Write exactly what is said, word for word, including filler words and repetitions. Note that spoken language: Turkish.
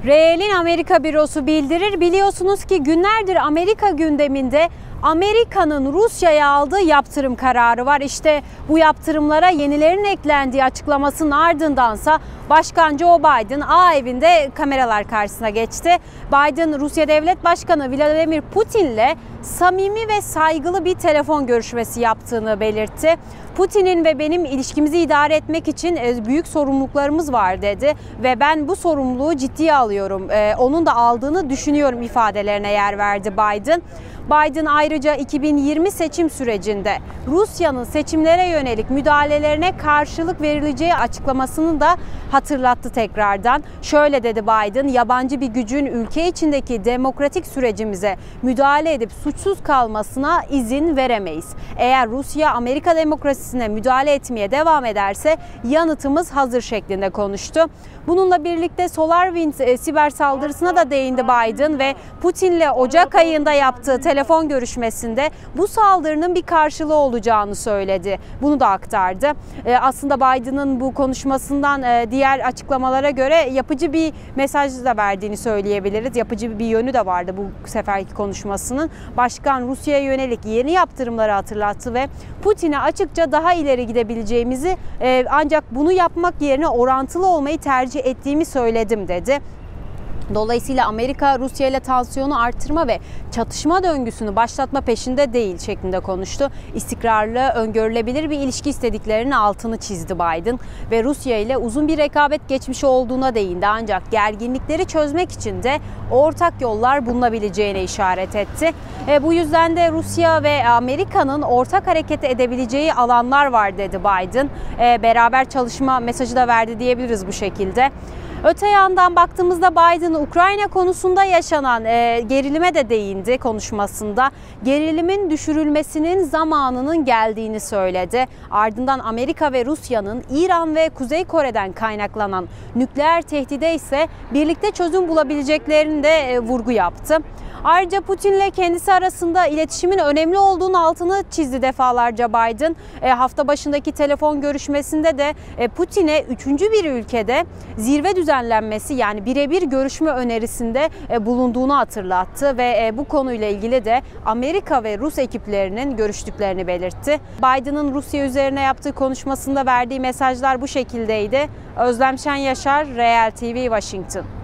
Reel'in Amerika bürosu bildirir. Biliyorsunuz ki günlerdir Amerika gündeminde Amerika'nın Rusya'ya aldığı yaptırım kararı var. İşte bu yaptırımlara yenilerin eklendiği açıklamasının ardındansa Başkan Joe Biden A evinde kameralar karşısına geçti. Biden, Rusya Devlet Başkanı Vladimir Putin'le samimi ve saygılı bir telefon görüşmesi yaptığını belirtti. Putin'in ve benim ilişkimizi idare etmek için büyük sorumluluklarımız var dedi ve ben bu sorumluluğu ciddiye alıyorum. Onun da aldığını düşünüyorum ifadelerine yer verdi Biden. Biden ayrıca iki bin yirmi seçim sürecinde Rusya'nın seçimlere yönelik müdahalelerine karşılık verileceği açıklamasını da hatırlattı tekrardan. Şöyle dedi Biden, yabancı bir gücün ülke içindeki demokratik sürecimize müdahale edip suçsuz kalmasına izin veremeyiz. Eğer Rusya Amerika demokrasisine müdahale etmeye devam ederse yanıtımız hazır şeklinde konuştu. Bununla birlikte SolarWinds e, siber saldırısına da değindi Biden ve Putin'le Ocak ayında yaptığı telefon görüşmesinde bu saldırının bir karşılığı olacağını söyledi. Bunu da aktardı. E, aslında Biden'ın bu konuşmasından e, diğer açıklamalara göre yapıcı bir mesaj da verdiğini söyleyebiliriz. Yapıcı bir yönü de vardı bu seferki konuşmasının. Başkan Rusya'ya yönelik yeni yaptırımları hatırlattı ve Putin'e açıkça daha ileri gidebileceğimizi e, ancak bunu yapmak yerine orantılı olmayı tercih ettiğimi söyledim dedi. Dolayısıyla Amerika Rusya ile tansiyonu artırma ve çatışma döngüsünü başlatma peşinde değil şeklinde konuştu. İstikrarlı, öngörülebilir bir ilişki istediklerinin altını çizdi Biden ve Rusya ile uzun bir rekabet geçmişi olduğuna değindi. Ancak gerginlikleri çözmek için de ortak yollar bulunabileceğine işaret etti. E, bu yüzden de Rusya ve Amerika'nın ortak hareket edebileceği alanlar var dedi Biden. E, beraber çalışma mesajı da verdi diyebiliriz bu şekilde. Öte yandan baktığımızda Biden Ukrayna konusunda yaşanan e, gerilime de değindi konuşmasında. Gerilimin düşürülmesinin zamanının geldiğini söyledi. Ardından Amerika ve Rusya'nın İran ve Kuzey Kore'den kaynaklanan nükleer tehdide ise birlikte çözüm bulabileceklerini de e, vurgu yaptı. Ayrıca Putin'le kendisi arasında iletişimin önemli olduğunu altını çizdi defalarca Biden. E, hafta başındaki telefon görüşmesinde de e, Putin'e üçüncü bir ülkede zirve düzenlenmesi yani birebir görüşme önerisinde e, bulunduğunu hatırlattı ve e, bu konuyla ilgili de Amerika ve Rus ekiplerinin görüştüklerini belirtti. Biden'ın Rusya üzerine yaptığı konuşmasında verdiği mesajlar bu şekildeydi. Özlem Şen Yaşar, Reel T V, Washington.